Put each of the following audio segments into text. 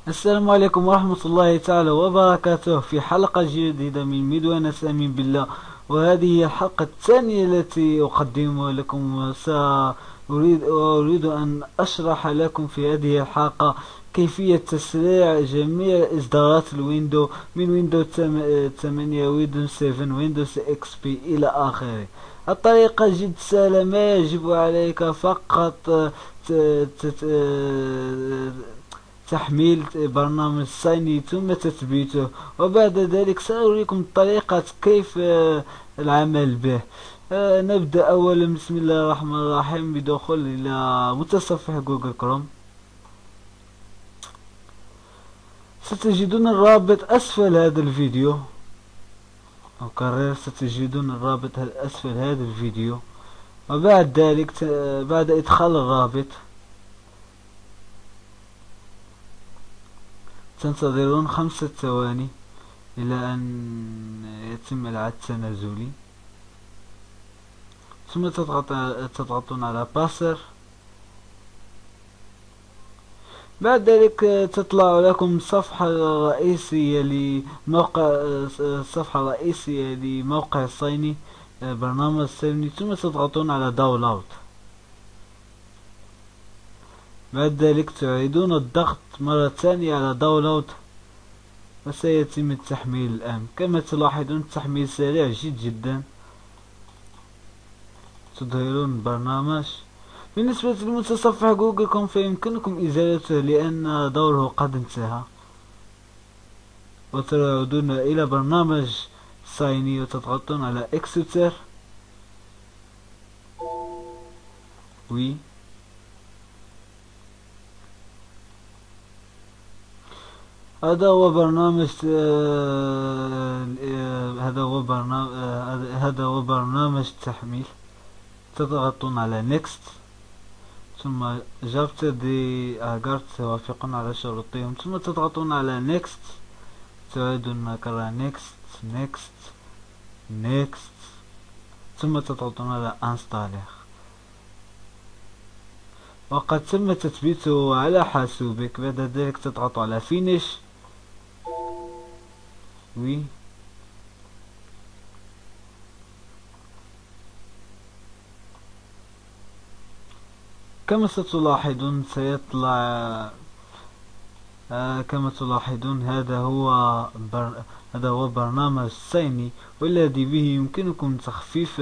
السلام عليكم ورحمة الله تعالى وبركاته في حلقة جديدة من مدونة أمين بالله. وهذه هي الحلقة الثانية التي أقدمها لكم. أريد أن أشرح لكم في هذه الحلقة كيفية تسريع جميع إصدارات الويندو من ويندو 8 ويندو 7 ويندوز اكس بي إلى آخره. الطريقة جد سهلة، ما يجب عليك فقط تحميل برنامج سايني ثم تثبيته، وبعد ذلك سأريكم طريقة كيف العمل به. نبدأ أولا. بسم الله الرحمن الرحيم، بدخول إلى متصفح جوجل كروم. ستجدون الرابط أسفل هذا الفيديو. أكرر، ستجدون الرابط أسفل هذا الفيديو. وبعد ذلك بعد إدخال الرابط تنتظرون 5 ثواني إلى أن يتم العد التنازلي، ثم تضغطون على باسر. بعد ذلك تطلع لكم صفحة رئيسية لموقع الصيني، برنامج الصيني، ثم تضغطون على داونلود. بعد ذلك تعيدون الضغط مرة ثانية على داونلود، وسيتم التحميل الآن. كما تلاحظون التحميل سريع جدا. تظهرون البرنامج. بالنسبة لمتصفح جوجل كوم فيمكنكم إزالته لأن دوره قد انتهى، وتعودون إلى برنامج سايني وتضغطون على اكستر. وي هذا هو برنامج التحميل. تضغطون على نيكست، ثم جابت دي أجارت توافقون على شروطهم، ثم تضغطون على نيكست. تعيدون نكرر نيكست نيكست نيكست، ثم تضغطون على انستالر. وقد تم تثبيته على حاسوبك. بعد ذلك تضغط على فينيش. وي كما ستلاحظون سيطلع كما تلاحظون هذا هو برنامج صيني، والذي به يمكنكم تخفيف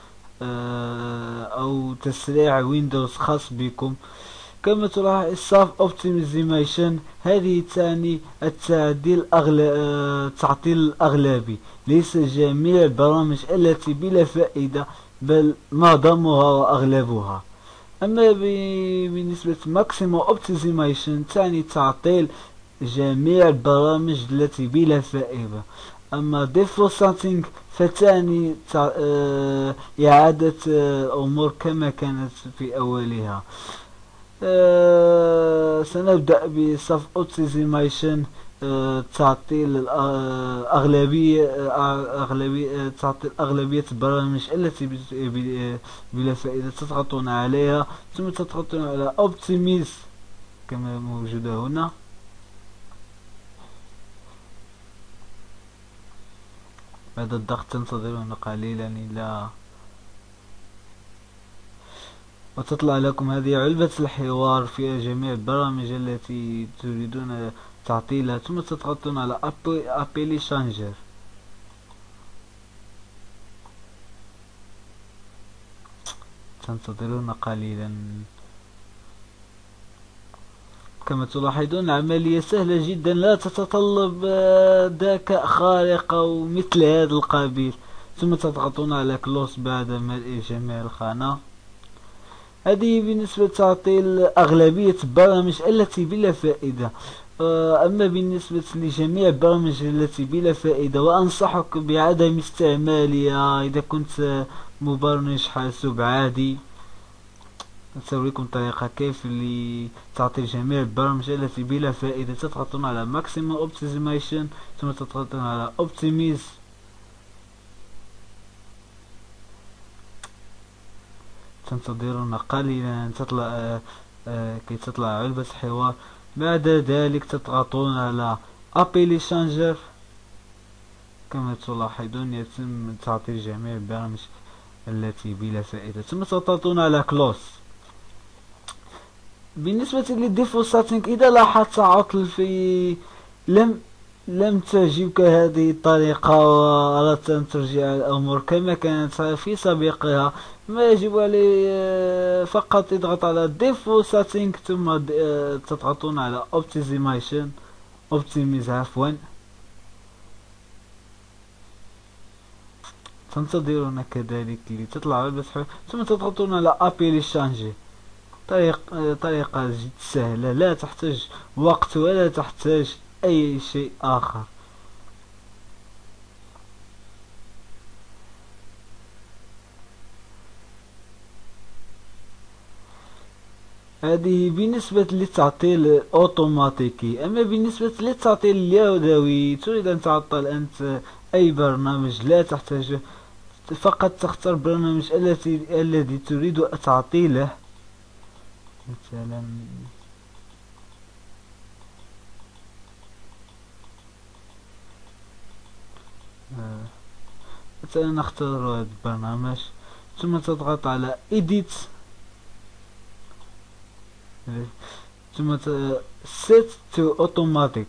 أو تسريع ويندوز خاص بكم. كما تلاحظ الساف اوبتيميزيشن، هذه تعني التعطيل الأغلبي، ليس جميع البرامج التي بلا فائدة، بل معظمها وأغلبها. أما بالنسبة ماكسيمو اوبتيميشن تعني تعطيل جميع البرامج التي بلا فائدة. أما ديفو سيتنج فتعني إعادة الأمور كما كانت في أولها. سنبدأ بصف اوبتيميشن، تعطيل تعطيل أغلبية البرامج التي بلا فائدة. تضغطون عليها، ثم تضغطون على اوبتيميز كما موجودة هنا. بعد الضغط تنتظرون قليلا إلى وتطلع لكم هذه علبة الحوار فيها جميع البرامج التي تريدون تعطيلها، ثم تضغطون على أبيلي شانجر. تنتظرون قليلا. كما تلاحظون العملية سهلة جدا، لا تتطلب ذكاء خارق أو مثل هذا القبيل. ثم تضغطون على كلوز بعد ملء جميع الخانة. هذه بالنسبة لتعطيل أغلبية البرامج التي بلا فائدة. أما بالنسبة لجميع البرامج التي بلا فائدة، وأنصحك بعدم استعمالها إذا كنت مبرمج حاسوب عادي. سأريكم طريقة كيف لتعطيل جميع البرامج التي بلا فائدة. تضغطون على Maximum Optimization، ثم تضغطون على Optimize. تنتظرون قليلا كي تطلع علبة حوار، بعد ذلك تضغطون على ابيلي شانجر. كما تلاحظون يتم تعطيل جميع البرامج التي بلا فائدة، ثم تضغطون على كلوز. بالنسبة للديفولت سيتنج، إذا لاحظت عطل في لم لم تعجبك هذه الطريقة وأردت أن ترجع الأمور كما كانت في سابقها، ما يجب عليه فقط اضغط على default setting ثم تضغطون على optimize عفوا، تنتظرون كذلك لتطلع البحث ثم تضغطون على appeler changer. طريقة جد سهلة، لا تحتاج وقت ولا تحتاج أي شيء آخر. هذه بالنسبة للتعطيل الأوتوماتيكي. أما بالنسبة للتعطيل اليدوي، تريد أن تعطل أنت أي برنامج، لا تحتاج، فقط تختار البرنامج الذي تريد تعطيله. مثلا نختار هذا البرنامج ثم تضغط على edit ثم set to automatic،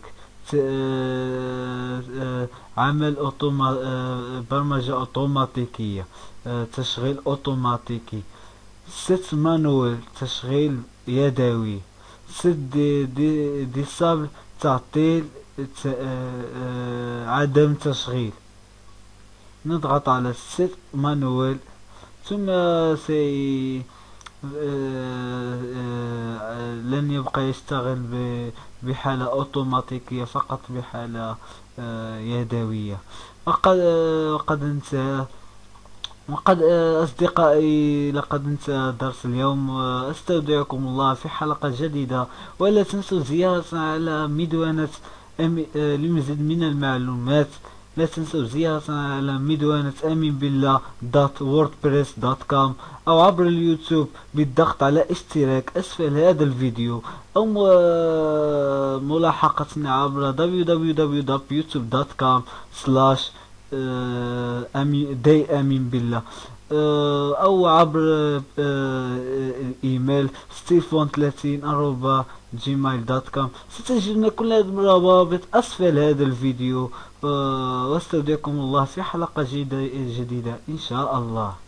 عمل برمجة أوتوماتيكية، تشغيل أوتوماتيكي. set manual تشغيل يدوي. set disable تعطيل عدم تشغيل. نضغط على set manual ثم لن يبقى يشتغل بحالة أوتوماتيكية، فقط بحالة يدوية. وقد انتهى. وقد أصدقائي لقد انتهى درس اليوم، أستودعكم الله في حلقة جديدة، ولا تنسوا زيارتنا على مدونة لمزيد من المعلومات. لا تنسوا زيارتنا على مدونة أمين بالله .wordpress.com أو عبر اليوتيوب بالضغط على اشتراك أسفل هذا الفيديو، أو ملاحقتنا عبر www.youtube.com/أمين بالله، أو عبر الإيميل stefan30@gmail.com. ستجدون كل هذه الروابط أسفل هذا الفيديو، واستودعكم الله في حلقة جديدة إن شاء الله.